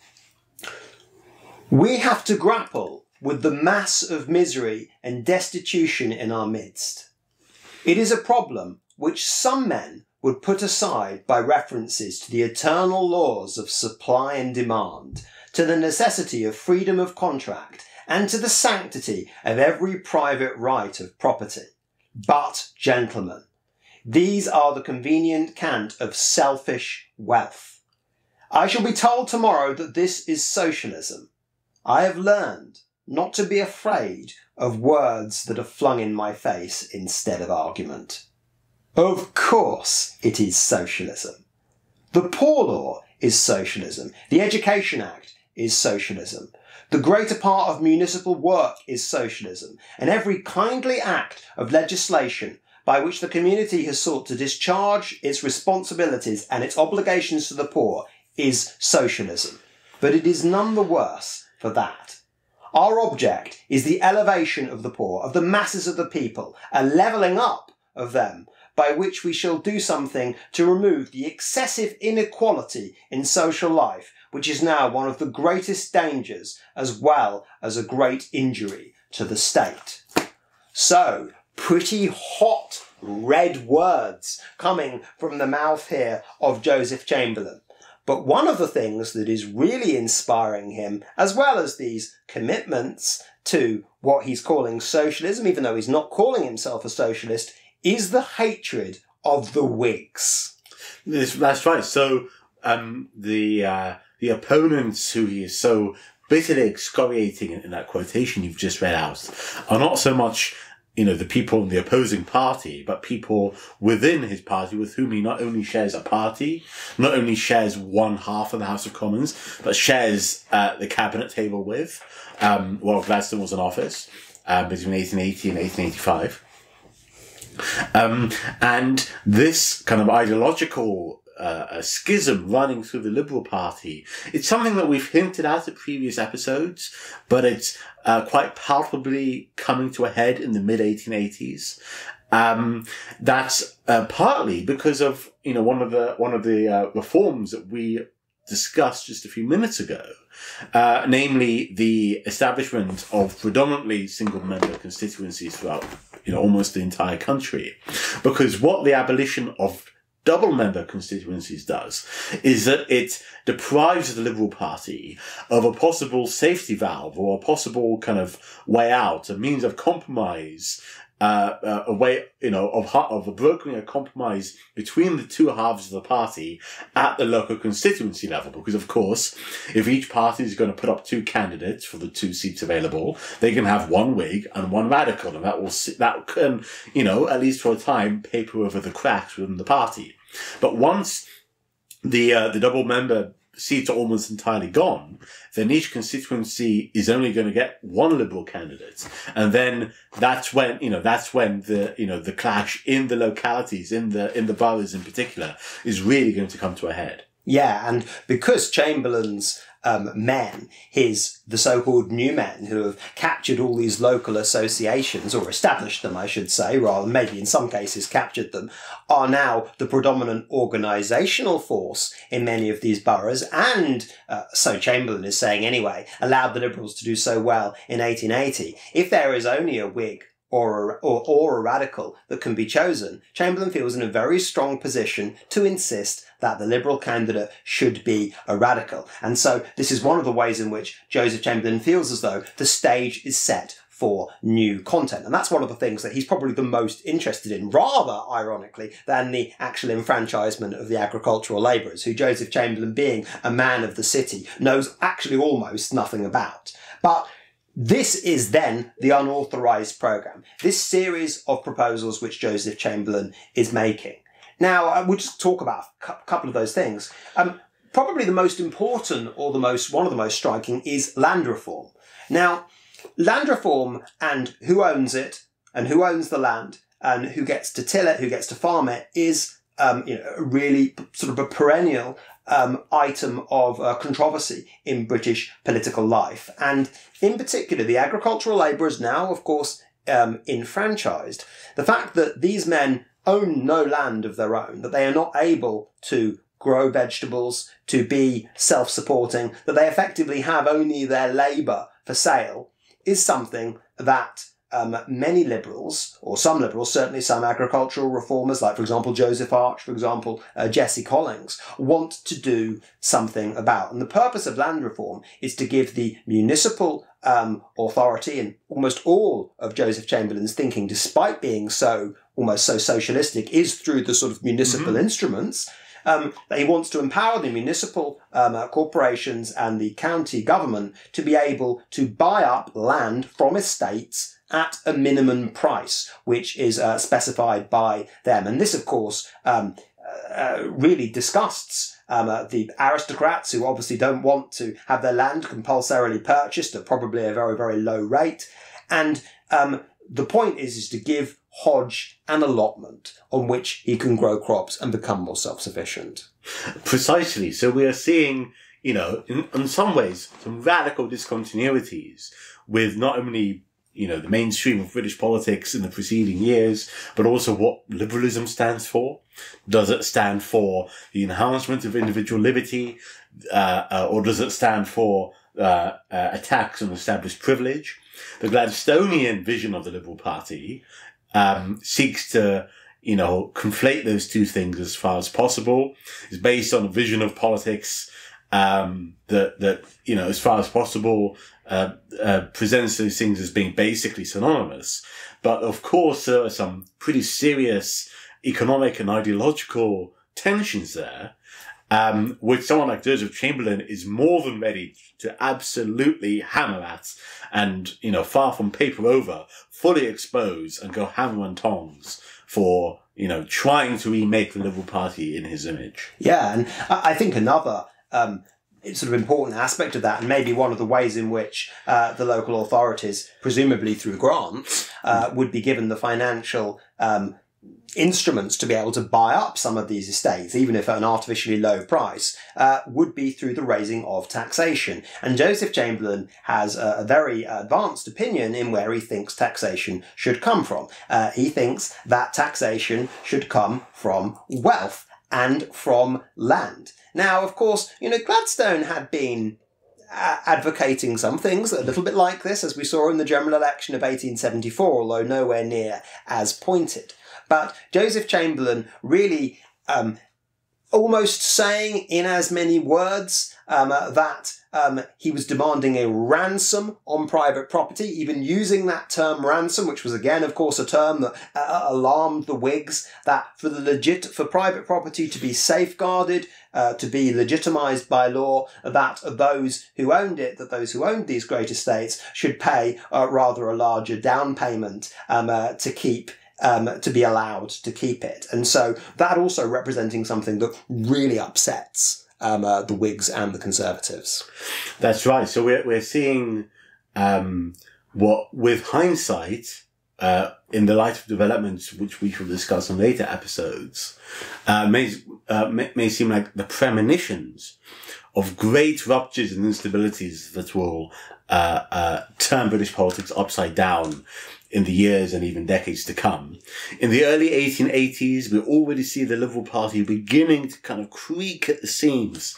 We have to grapple with the mass of misery and destitution in our midst. It is a problem which some men would put aside by references to the eternal laws of supply and demand, to the necessity of freedom of contract, and to the sanctity of every private right of property. But, gentlemen, these are the convenient cant of selfish wealth. I shall be told tomorrow that this is socialism. I have learned not to be afraid of words that are flung in my face instead of argument. Of course it is socialism. The Poor Law is socialism. The Education Act is socialism. The greater part of municipal work is socialism. And every kindly act of legislation by which the community has sought to discharge its responsibilities and its obligations to the poor is socialism. But it is none the worse for that. Our object is the elevation of the poor, of the masses of the people, a levelling up of them, by which we shall do something to remove the excessive inequality in social life, which is now one of the greatest dangers as well as a great injury to the state. So, pretty hot red words coming from the mouth here of Joseph Chamberlain. But one of the things that is really inspiring him, as well as these commitments to what he's calling socialism, even though he's not calling himself a socialist, is the hatred of the Whigs. This, that's right. So um, the uh, the opponents who he is so bitterly excoriating in, in that quotation you've just read out are not so much, you know, the people in the opposing party, but people within his party with whom he not only shares a party, not only shares one half of the House of Commons, but shares uh, the cabinet table with, um, while Gladstone was in office uh, between eighteen eighty and eighteen eighty-five. Um, and this kind of ideological uh, a schism running through the Liberal Party, it's something that we've hinted at in previous episodes, but it's uh, quite palpably coming to a head in the mid eighteen eighties. Um, that's uh, partly because of, you know, one of the one of the uh, reforms that we discussed just a few minutes ago, uh, namely the establishment of predominantly single-member constituencies throughout, you know, almost the entire country. Because what the abolition of double-member constituencies does is that it deprives the Liberal Party of a possible safety valve or a possible kind of way out, a means of compromise, uh, uh, a way, you know, of of brokering a compromise between the two halves of the party at the local constituency level. Because, of course, if each party is going to put up two candidates for the two seats available, they can have one Whig and one Radical, and that will that can, you know, at least for a time, paper over the cracks within the party. But once the uh, the double member seats are almost entirely gone, then each constituency is only going to get one Liberal candidate, and then that's when you know that's when the you know the clash in the localities, in the in the boroughs in particular, is really going to come to a head. Yeah, and because Chamberlain's um, men, his the so-called new men who have captured all these local associations, or established them, I should say, rather than maybe in some cases captured them, are now the predominant organisational force in many of these boroughs, and, uh, so Chamberlain is saying anyway, allowed the Liberals to do so well in eighteen eighty. If there is only a Whig or a, or, or a Radical that can be chosen, Chamberlain feels in a very strong position to insist that the Liberal candidate should be a Radical. And so this is one of the ways in which Joseph Chamberlain feels as though the stage is set for new content. And that's one of the things that he's probably the most interested in, rather ironically, than the actual enfranchisement of the agricultural labourers, who Joseph Chamberlain, being a man of the city, knows actually almost nothing about. But this is then the Unauthorised programme, this series of proposals which Joseph Chamberlain is making. Now, we'll just talk about a couple of those things. Um, probably the most important, or the most one of the most striking, is land reform. Now, land reform and who owns it, and who owns the land, and who gets to till it, who gets to farm it, is um, you know, really sort of a perennial um, item of uh, controversy in British political life. And in particular, the agricultural labourers now, of course, um, enfranchised. The fact that these men own no land of their own, that they are not able to grow vegetables, to be self-supporting, that they effectively have only their labour for sale, is something that um, many Liberals, or some Liberals, certainly some agricultural reformers, like, for example, Joseph Arch, for example, uh, Jesse Collings, want to do something about. And the purpose of land reform is to give the municipal um, authority and almost all of Joseph Chamberlain's thinking, despite being so almost so socialistic, is through the sort of municipal mm-hmm. instruments. Um, that he wants to empower the municipal um, uh, corporations and the county government to be able to buy up land from estates at a minimum price, which is uh, specified by them. And this, of course, um, uh, really disgusts um, uh, the aristocrats, who obviously don't want to have their land compulsorily purchased at probably a very, very low rate. And um, the point is, is to give Hodge an allotment on which he can grow crops and become more self-sufficient. Precisely. So we are seeing, you know, in, in some ways, some radical discontinuities with not only, you know, the mainstream of British politics in the preceding years, but also what liberalism stands for. Does it stand for the enhancement of individual liberty, uh, uh, or does it stand for uh, uh, attacks on established privilege? The Gladstonian vision of the Liberal Party um, seeks to, you know, conflate those two things as far as possible. It's based on a vision of politics um, that, that, you know, as far as possible, uh, uh, presents those things as being basically synonymous. But of course, there are some pretty serious economic and ideological tensions there, um, which someone like Joseph Chamberlain is more than ready to absolutely hammer at and, you know, far from paper over, fully expose and go hammer and tongs for, you know, trying to remake the Liberal Party in his image. Yeah, and I think another um, sort of important aspect of that, and maybe one of the ways in which uh, the local authorities, presumably through grants, uh, would be given the financial um, instruments to be able to buy up some of these estates, even if at an artificially low price, uh, would be through the raising of taxation. And Joseph Chamberlain has a, a very advanced opinion in where he thinks taxation should come from. Uh, he thinks that taxation should come from wealth and from land. Now, of course, you know, Gladstone had been uh, advocating some things a little bit like this, as we saw in the general election of eighteen seventy-four, although nowhere near as pointed. But Joseph Chamberlain really um, almost saying in as many words um, uh, that um, he was demanding a ransom on private property, even using that term ransom, which was again, of course, a term that uh, alarmed the Whigs, that for the legit for private property to be safeguarded, uh, to be legitimised by law, that those who owned it, that those who owned these great estates should pay uh, rather a larger down payment um, uh, to keep Um, to be allowed to keep it. And so that also representing something that really upsets um, uh, the Whigs and the Conservatives. That's right. So we're, we're seeing um, what, with hindsight, uh, in the light of developments which we shall discuss in later episodes, uh, may, uh, may, may seem like the premonitions of great ruptures and instabilities that will uh, uh, turn British politics upside down in the years and even decades to come. In the early eighteen eighties, we already see the Liberal Party beginning to kind of creak at the seams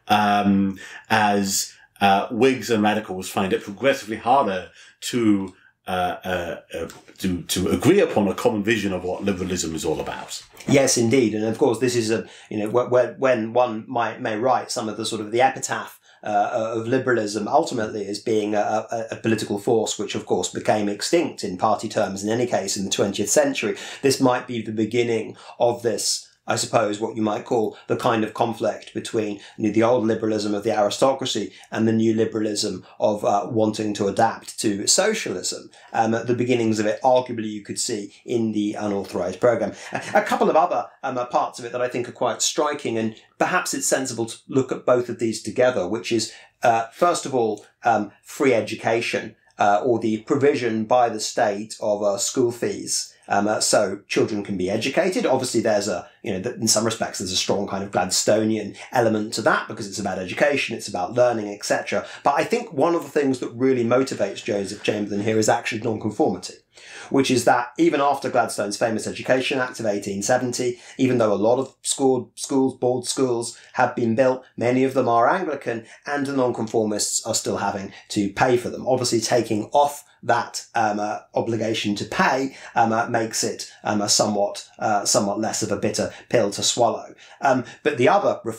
um, as uh, Whigs and radicals find it progressively harder to uh, uh, uh, to to agree upon a common vision of what liberalism is all about. Yes, indeed, and of course, this is a you know when when one might may write some of the sort of the epitaph Uh, of liberalism ultimately as being a, a, a political force which of course became extinct in party terms in any case in the twentieth century. This might be the beginning of this, I suppose, what you might call the kind of conflict between you know, the old liberalism of the aristocracy and the new liberalism of uh, wanting to adapt to socialism. Um, at the beginnings of it, arguably, you could see in the Unauthorised programme. A, a couple of other um, parts of it that I think are quite striking, and perhaps it's sensible to look at both of these together, which is, uh, first of all, um, free education, uh, or the provision by the state of uh, school fees. Um, uh, so children can be educated. Obviously, there's a, you know, in some respects, there's a strong kind of Gladstonian element to that because it's about education, it's about learning, et cetera. But I think one of the things that really motivates Joseph Chamberlain here is actually nonconformity, which is that even after Gladstone's famous Education Act of eighteen seventy, even though a lot of school, schools, board schools have been built, many of them are Anglican, and the nonconformists are still having to pay for them. Obviously, taking off that um, uh, obligation to pay um, uh, makes it um, a somewhat uh, somewhat less of a bitter pill to swallow. Um, but the other reform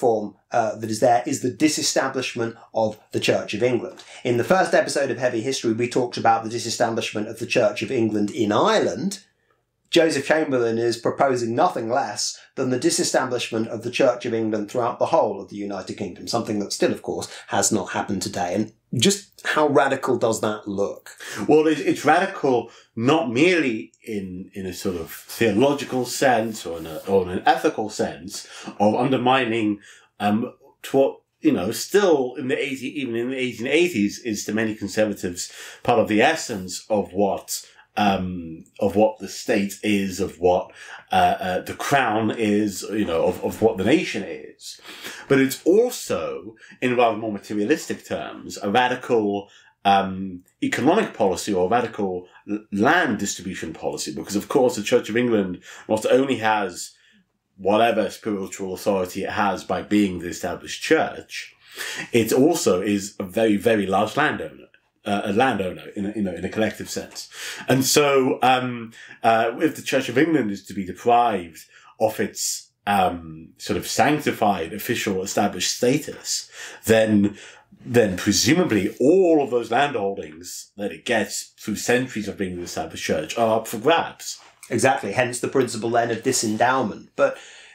uh, that is there is the disestablishment of the Church of England. In the first episode of Heavy History, we talked about the disestablishment of the Church of England in Ireland. Joseph Chamberlain is proposing nothing less than the disestablishment of the Church of England throughout the whole of the United Kingdom, something that still, of course, has not happened today. And just how radical does that look? Well, it's radical not merely in, in a sort of theological sense or in, a, or in an ethical sense of undermining um, to what, you know, still in the eighty, even in the eighteen eighties is to many conservatives part of the essence of what Um, of what the state is, of what uh, uh, the crown is, you know, of, of what the nation is. But it's also, in rather more materialistic terms, a radical um, economic policy or radical land distribution policy. Because, of course, the Church of England not only has whatever spiritual authority it has by being the established church, it also is a very, very large landowner. Uh, a landowner in a, you know, in a collective sense. And so, um, uh, if the Church of England is to be deprived of its, um, sort of sanctified official established status, then, then presumably all of those landholdings that it gets through centuries of being the established church are up for grabs. Exactly. Hence the principle then of disendowment. But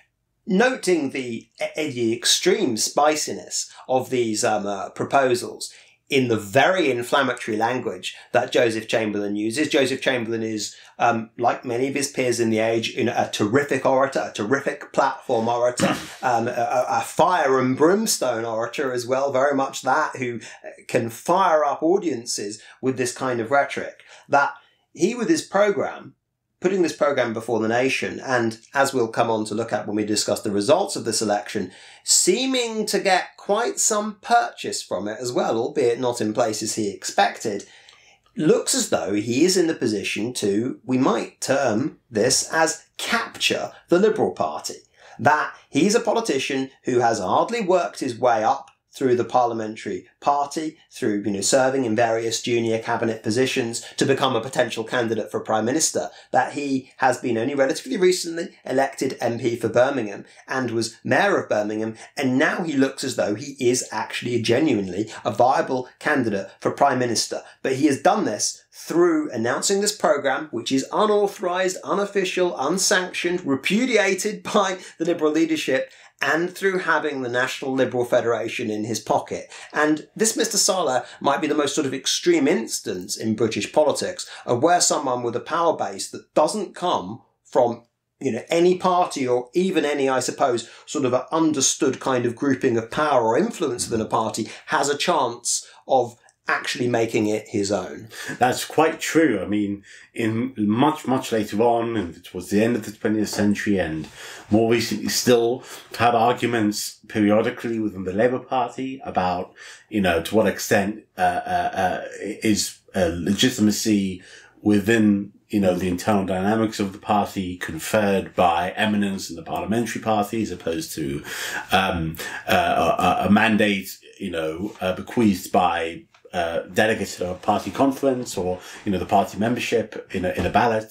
noting the, the extreme spiciness of these, um, uh, proposals, in the very inflammatory language that Joseph Chamberlain uses. Joseph Chamberlain is, um, like many of his peers in the age, you know, a terrific orator, a terrific platform orator, um, a, a fire and brimstone orator as well, very much that, who can fire up audiences with this kind of rhetoric. That he, with his programme, putting this programme before the nation, and as we'll come on to look at when we discuss the results of this election, seeming to get quite some purchase from it as well, albeit not in places he expected, looks as though he is in the position to, we might term this as capture the Liberal Party. That he's a politician who has hardly worked his way up through the parliamentary party, through, you know, serving in various junior cabinet positions to become a potential candidate for Prime Minister, that he has been only relatively recently elected M P for Birmingham and was Mayor of Birmingham, and now he looks as though he is actually genuinely a viable candidate for Prime Minister. But he has done this through announcing this programme, which is unauthorised, unofficial, unsanctioned, repudiated by the Liberal leadership, and through having the National Liberal Federation in his pocket. And this Mister Saleh might be the most sort of extreme instance in British politics of where someone with a power base that doesn't come from, you know, any party or even any, I suppose, sort of an understood kind of grouping of power or influence within a party has a chance of actually making it his own. That's quite true. I mean, in much, much later on, and towards the end of the twentieth century, and more recently still, had arguments periodically within the Labour Party about, you know, to what extent uh, uh, uh, is uh, legitimacy within, you know, the internal dynamics of the party conferred by eminence in the parliamentary party as opposed to um, uh, a, a mandate, you know, uh, bequeathed by Uh, delegates at a party conference or, you know, the party membership in a, in a ballot.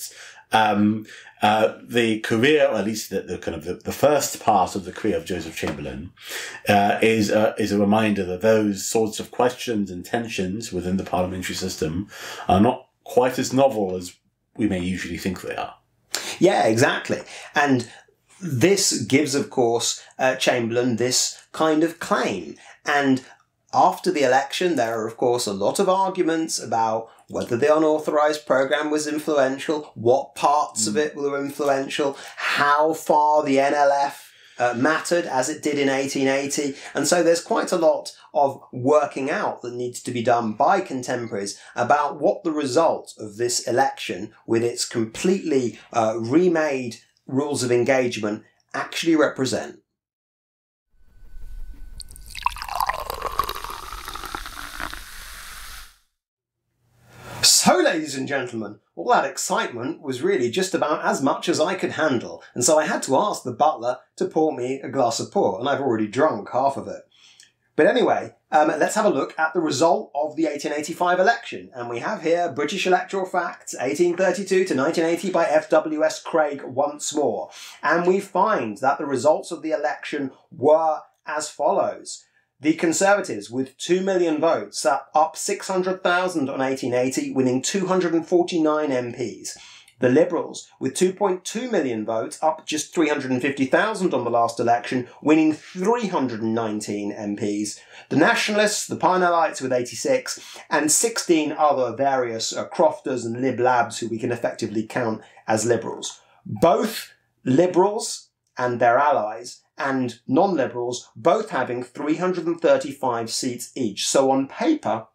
Um, uh, the career, or at least the, the kind of the, the first part of the career of Joseph Chamberlain, uh, is, uh, is a reminder that those sorts of questions and tensions within the parliamentary system are not quite as novel as we may usually think they are. Yeah, exactly. And this gives, of course, uh, Chamberlain this kind of claim. And after the election, there are, of course, a lot of arguments about whether the unauthorised programme was influential, what parts mm. of it were influential, how far the N L F uh, mattered, as it did in eighteen eighty. And so there's quite a lot of working out that needs to be done by contemporaries about what the result of this election, with its completely uh, remade rules of engagement, actually represent. So, ladies and gentlemen, all that excitement was really just about as much as I could handle, and so I had to ask the butler to pour me a glass of port, and I've already drunk half of it. But anyway, um, let's have a look at the result of the eighteen eighty-five election, and we have here British Electoral Facts, eighteen thirty-two to nineteen eighty by F W S Craig once more, and we find that the results of the election were as follows. The Conservatives, with two million votes, are up six hundred thousand on eighteen eighty, winning two hundred forty-nine M Ps. The Liberals, with two point two million votes, up just three hundred fifty thousand on the last election, winning three hundred nineteen M Ps. The Nationalists, the Parnellites, with eighty-six, and sixteen other various uh, crofters and Lib Labs who we can effectively count as Liberals. Both Liberals and their allies and non-Liberals both having three hundred thirty-five seats each. So on paper,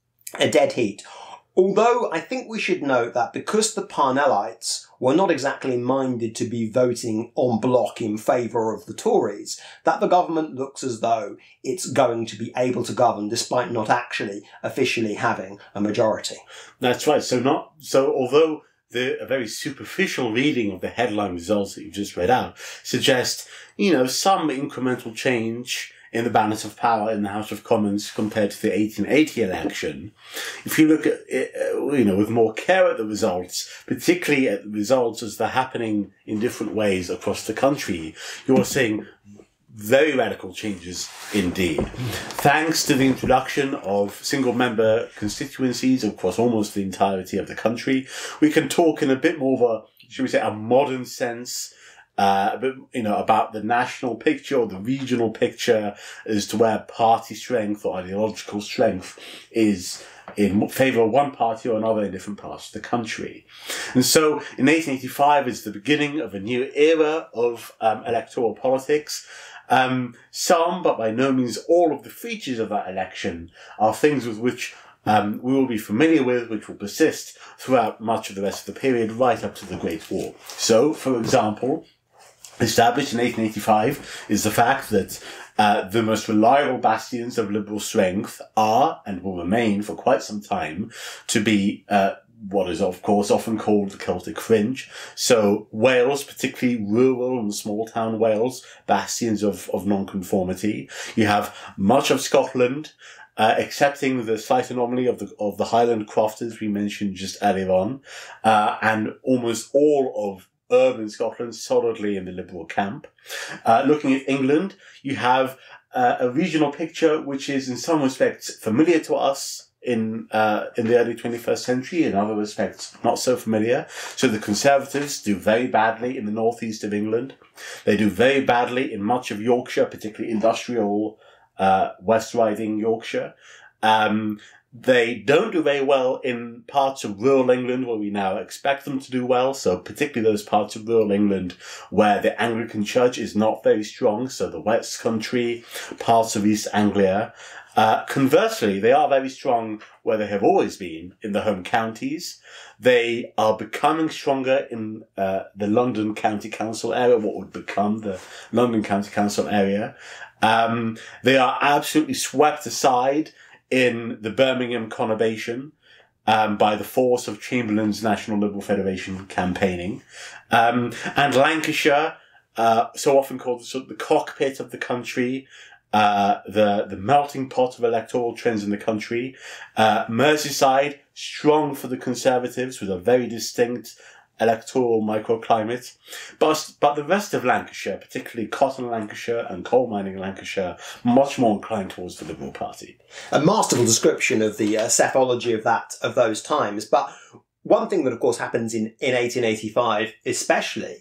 a dead heat. Although I think we should note that because the Parnellites were not exactly minded to be voting en bloc in favour of the Tories, that the government looks as though it's going to be able to govern despite not actually officially having a majority. That's right. So not so although the a very superficial reading of the headline results that you've just read out suggests, you know, some incremental change in the balance of power in the House of Commons compared to the eighteen eighty election. If you look at it, you know, with more care at the results, particularly at the results as they're happening in different ways across the country, you're seeing very radical changes indeed. Thanks to the introduction of single-member constituencies across almost the entirety of the country, we can talk in a bit more of a, should we say, a modern sense, uh, but, you know, about the national picture or the regional picture as to where party strength or ideological strength is in favour of one party or another in different parts of the country. And so in eighteen eighty-five is the beginning of a new era of um, electoral politics. Um, some, but by no means all of the features of that election are things with which um, we will be familiar with, which will persist throughout much of the rest of the period, right up to the Great War. So, for example, established in eighteen eighty-five is the fact that uh, the most reliable bastions of liberal strength are, and will remain for quite some time, to be uh, what is, of course, often called the Celtic fringe. So Wales, particularly rural and small town Wales, bastions of, of nonconformity. You have much of Scotland, uh, excepting the slight anomaly of the, of the Highland crofters we mentioned just earlier on, uh, and almost all of urban Scotland solidly in the Liberal camp. Uh, looking at England, you have uh, a regional picture which is in some respects familiar to us in uh, in the early twenty-first century, in other respects not so familiar. So the Conservatives do very badly in the northeast of England. They do very badly in much of Yorkshire, particularly industrial uh, West Riding Yorkshire. Um, they don't do very well in parts of rural England where we now expect them to do well. So particularly those parts of rural England where the Anglican Church is not very strong. So the West Country, parts of East Anglia. Uh, conversely, they are very strong where they have always been, in the home counties. They are becoming stronger in uh, the London County Council area, what would become the London County Council area. Um, they are absolutely swept aside in the Birmingham conurbation um, by the force of Chamberlain's National Liberal Federation campaigning. Um, and Lancashire, uh, so often called the, sort of the cockpit of the country, Uh, the, the melting pot of electoral trends in the country. Uh, Merseyside, strong for the Conservatives with a very distinct electoral microclimate. But, but the rest of Lancashire, particularly cotton Lancashire and coal mining Lancashire, much more inclined towards the Liberal Party. A masterful description of the uh, psephology of that, of those times. But one thing that of course happens in, in eighteen eighty-five especially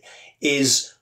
is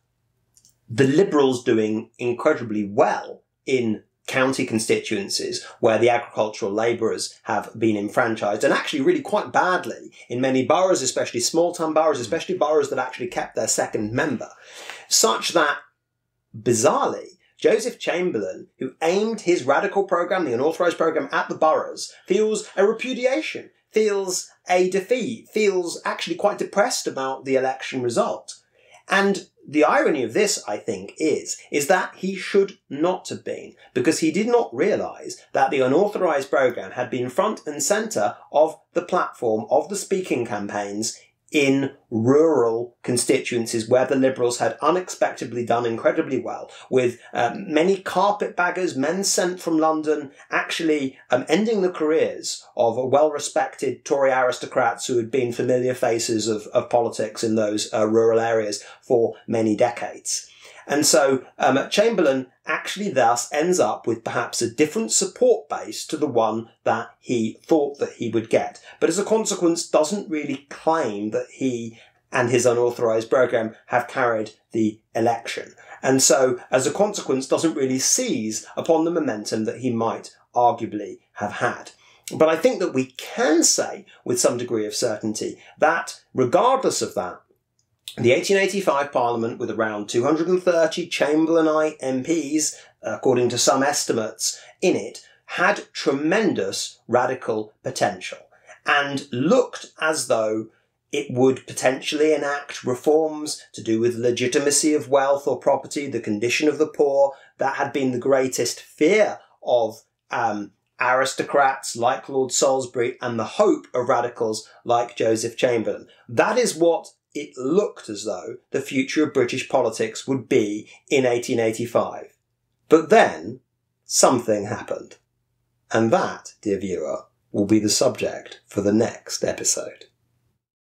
the Liberals doing incredibly well in county constituencies where the agricultural labourers have been enfranchised, and actually really quite badly in many boroughs, especially small town boroughs, especially boroughs that actually kept their second member. Such that, bizarrely, Joseph Chamberlain, who aimed his radical programme, the Unauthorised programme, at the boroughs, feels a repudiation, feels a defeat, feels actually quite depressed about the election result. And the irony of this, I think, is, is that he should not have been, because he did not realise that the Unauthorised programme had been front and centre of the platform of the speaking campaigns in rural constituencies where the Liberals had unexpectedly done incredibly well, with um, many carpetbaggers, men sent from London, actually um, ending the careers of well-respected Tory aristocrats who had been familiar faces of, of politics in those uh, rural areas for many decades. And so um, Chamberlain actually thus ends up with perhaps a different support base to the one that he thought that he would get. But as a consequence, doesn't really claim that he and his unauthorised programme have carried the election. And so, as a consequence, doesn't really seize upon the momentum that he might arguably have had. But I think that we can say with some degree of certainty that, regardless of that, the eighteen eighty-five Parliament, with around two hundred thirty Chamberlainite M Ps, according to some estimates, in it, had tremendous radical potential and looked as though it would potentially enact reforms to do with legitimacy of wealth or property, the condition of the poor. That had been the greatest fear of um, aristocrats like Lord Salisbury and the hope of radicals like Joseph Chamberlain. That is what it looked as though the future of British politics would be in eighteen eighty-five. But then something happened. And that, dear viewer, will be the subject for the next episode.